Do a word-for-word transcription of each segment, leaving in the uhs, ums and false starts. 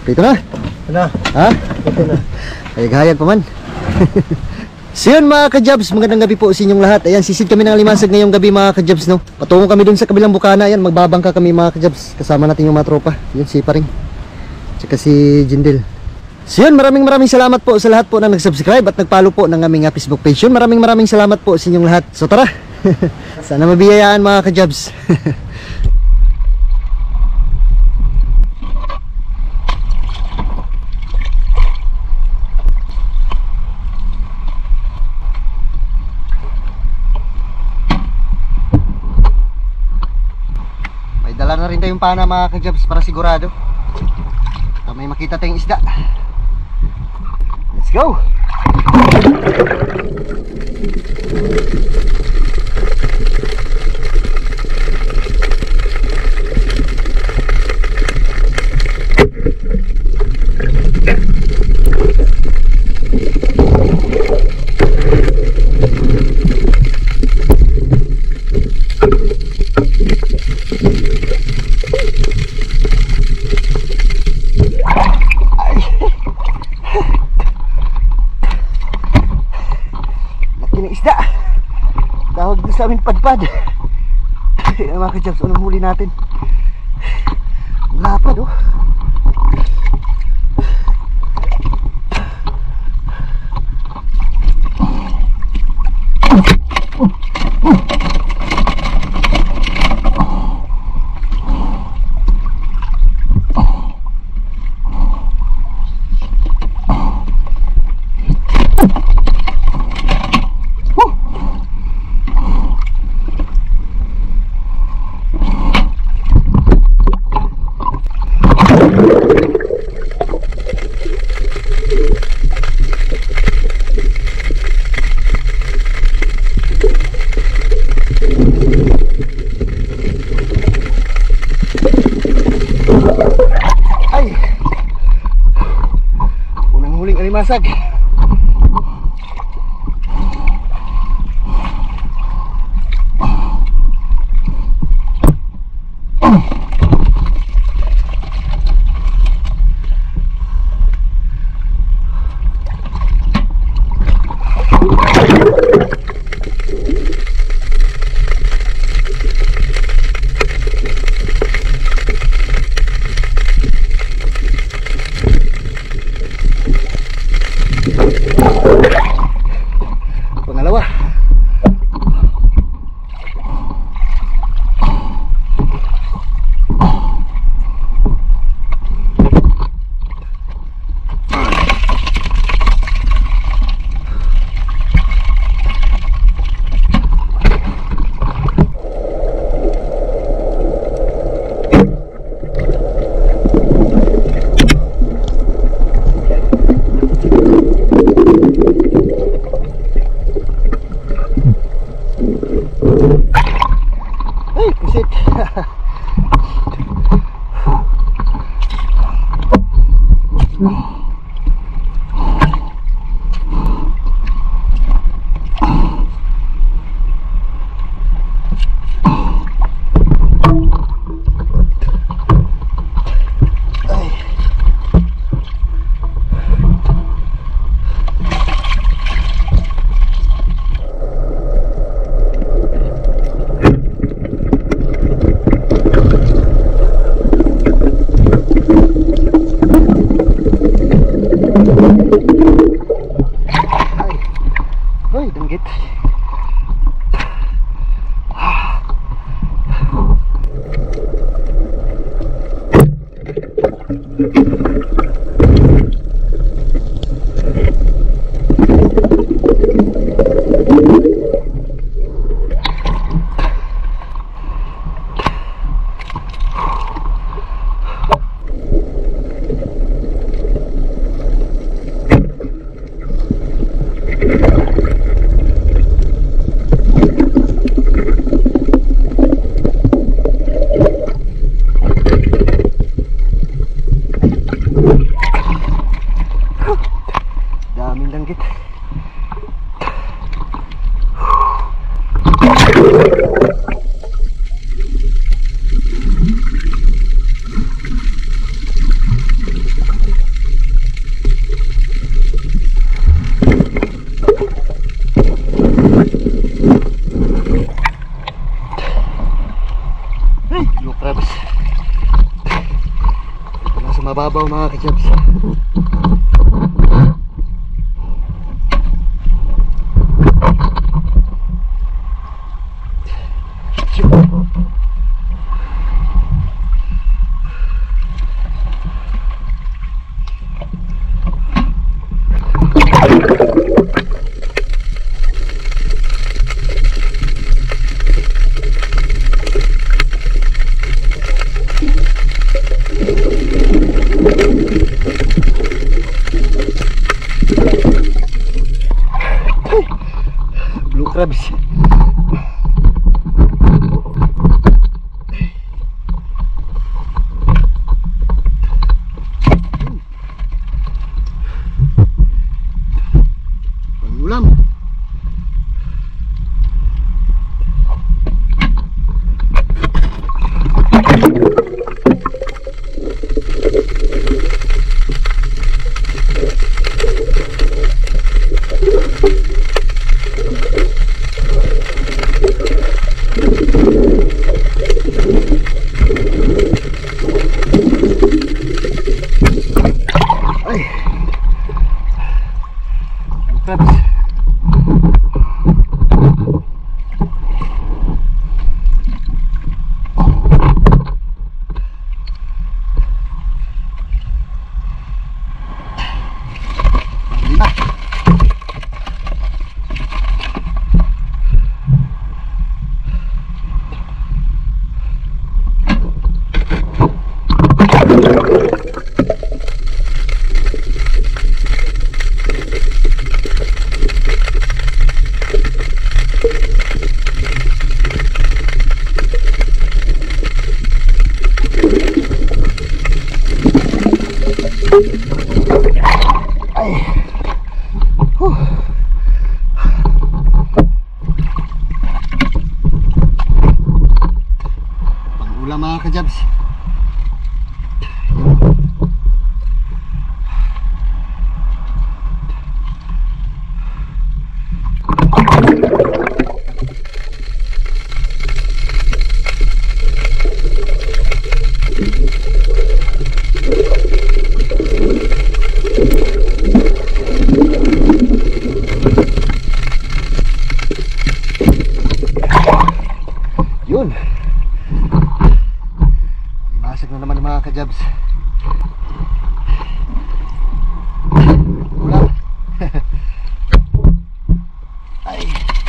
Ito na. Ito na. Ha? Ito na. Hayag-hayag pa man. So yun mga ka-Jabs, magandang gabi po sa inyong lahat. Ayan, sisid kami ng Alimasag ngayong gabi mga ka-Jabs, no? Patungo kami dun sa kabilang bukana. Ayan, magbabangka kami mga ka-Jabs. Kasama natin yung mga tropa. Yun, si Paring. Tsaka si Jindel. So yun, maraming maraming salamat po sa lahat po na nag-subscribe at nag-follow po ng aming uh, Facebook page. Yun, maraming maraming salamat po sa inyong lahat. So tara, sana mabiyayaan mga ka-Jabs. May dala na rin tayong pana mga ka-Jabs para sigurado uh, may makita tayong isda. Let's go! Isda tawag din sa amin padpad. Mga ka-Jabs, unang huli natin lapad oh. Ay, unang huling alimasag. Pangalawa. Ay, pusit. Ay, danggit. ibabaw mga kajabs. Blue crabs. Ulam. Ay. Crabs. Ay. Huh. Pang-ulam mga kajabs. Yun. Imasag na naman ng mga kajabs. Ulam. Ay.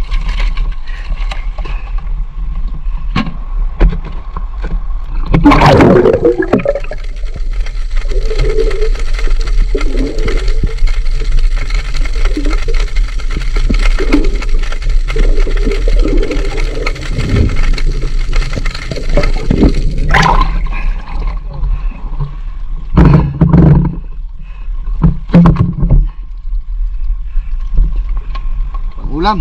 Ulam.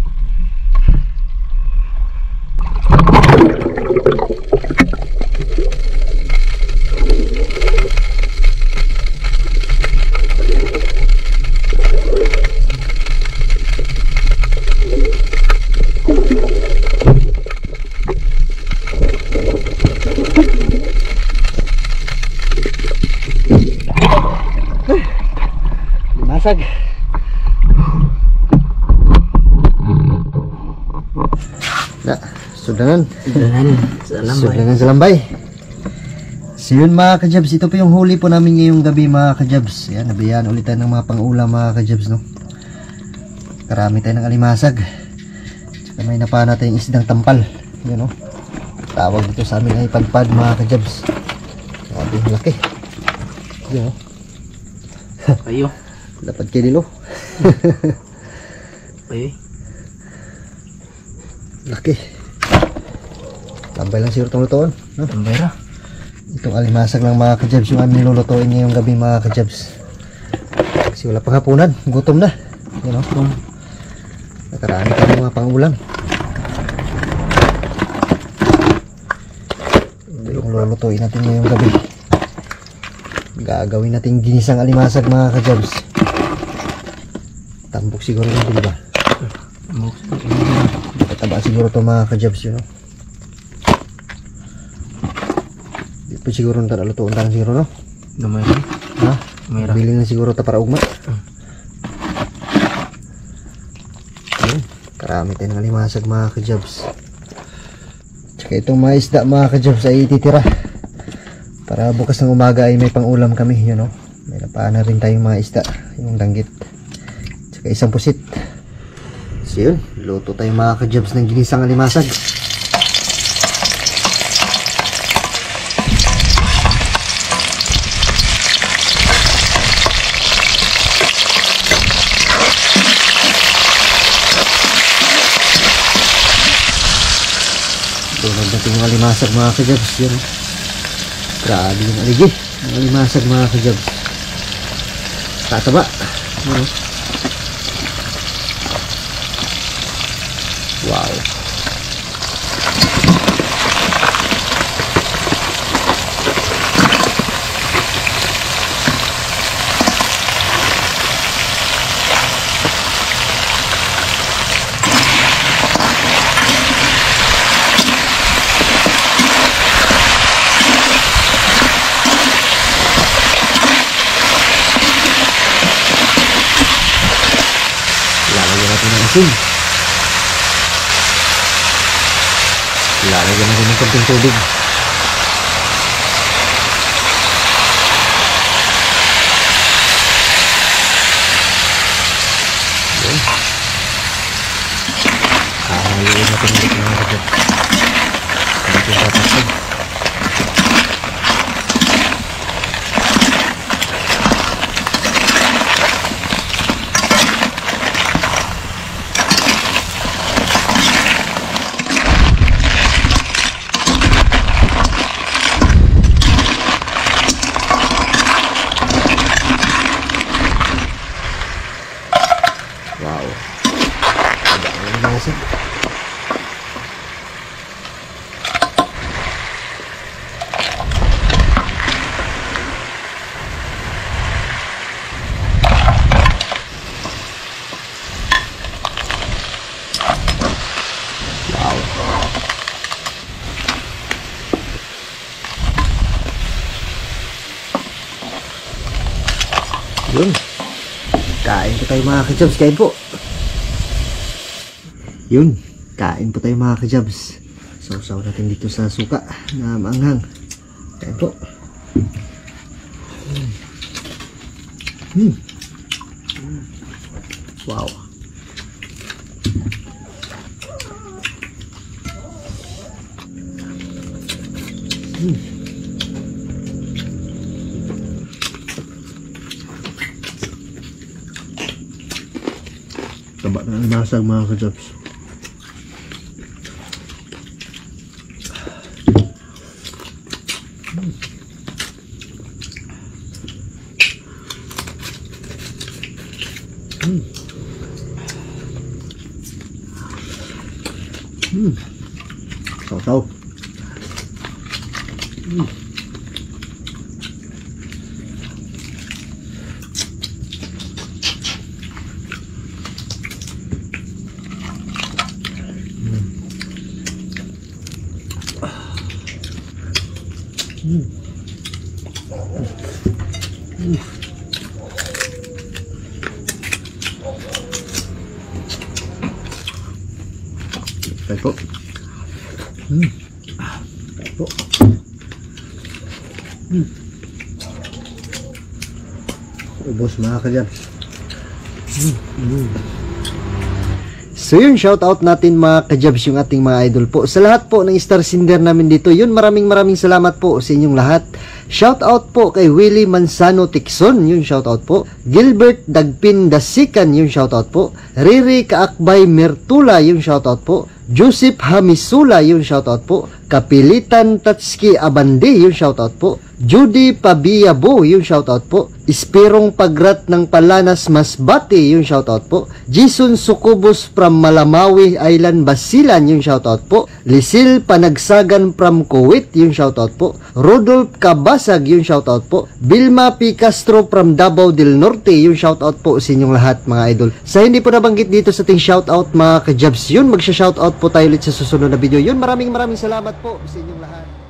Limasag. Na, sudanan. Sudanan sa lambay. Sudanan sa lambay. So yun mga kajabs, ito po yung huli po namin ngayong gabi mga kajabs. Yan, nabiyan ulit tayo ng mga pang-ulam mga kajabs, no. Karami tayo ng alimasag. Tsaka may napana tayong isdang tampal. Yan, no. Tawag dito sa amin ay padpad mga kajabs. Sabi, laki. Yan, no. Ayo. Dapat kililo. Ayo. Laki. Tambay lang siguro itong lutoon, no? Tambay ra. Itong alimasag lang mga kajabs yung aming lulutuin ngayong gabi mga kajabs. Kasi wala pang hapunan, gutom na. You know, kung nakaraan kami mga pangulam. Ito yung lulutuin natin ngayong gabi. Gagawin natin ginisang alimasag mga kajabs. Tambok siguro yung diba? Taba siguro ito mga kajabs yun, no? Di po siguro nang lutuan tayo siguro, no? Gamay lang. Ha? Gamay lang. Bili na siguro ta para ugma. Ayun, karami tayong alimasag mga kajabs. Tsaka itong mga isda mga kajabs ay ititira. Para bukas ng umaga ay may pang-ulam kami, yun know? May napaan na rin tayong mga isda, yung danggit. Tsaka isang pusit. So yun, luto tayong mga kajabs ng ginisang alimasag. Tunod natin yung alimasag mga kajabs, yun. Grabe yung aligi, yung alimasag mga kajabs. Tataba. Ano? Wow. Lalagyan natin ng asin. Lalagyan natin ng konting tubig. Yan. Hahaluin natin ulit mga kajab. Natin papasag. Wow. Ada yang masuk. Wow. Yun. Kain po tayo mga kajabs, kain po. Yun, kain po tayo mga kajabs. Sausaw natin dito sa suka na maanghang. Kain po. Hmm. Wow. Hmm. Taba na ang nasag mga kajabs. Hmm. Hmm. Saw-saw. Hmm. Hmm. Hmm. Tayo po. Hmm. Tayo po. Hmm. Ubos mga kajabs. Hmm. Hmm. So yun, shout out natin mga kajabs yung ating mga idol po. Sa lahat po ng star sender namin dito, yun, maraming maraming salamat po sa inyong lahat. Shout out po kay Willie Manzano Tikson, yun shout out po. Gilbert Dagpin Dasikan, yun shout out po. Riri Kaakbay Mertula, yun shout out po. Joseph Hamisula, yun shout out po. Kapilitan Tatski Abandi, yun shout out po. Judy Pabiabo, yun shout out po. Ispirong Pagrat ng Palanas Masbati, yung shoutout po. Jason Sukubos from Malamawi Island Basilan, yung shoutout po. Lisil Panagsagan from Kuwait, yung shoutout po. Rodolph Kabasag, yung shoutout po. Vilma P. Castro from Davao del Norte, yung shoutout po sa inyong lahat mga idol. Sa hindi po nabanggit dito sa ating shoutout mga kajabs, yun magsha-shoutout po tayo ulit sa susunod na video. Yun, maraming maraming salamat po sa inyong lahat.